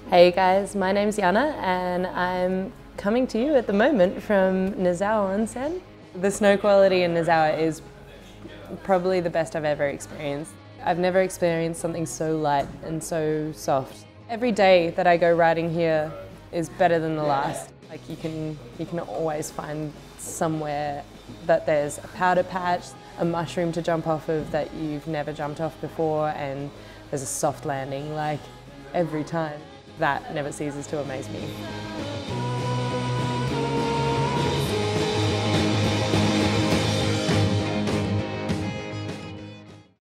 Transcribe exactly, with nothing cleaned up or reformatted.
Hey guys, my name's Jana and I'm coming to you at the moment from Nozawa Onsen. The snow quality in Nozawa is probably the best I've ever experienced. I've never experienced something so light and so soft. Every day that I go riding here is better than the last. Like you can, you can always find somewhere that there's a powder patch, a mushroom to jump off of that you've never jumped off before, and there's a soft landing like every time. That never ceases to amaze me.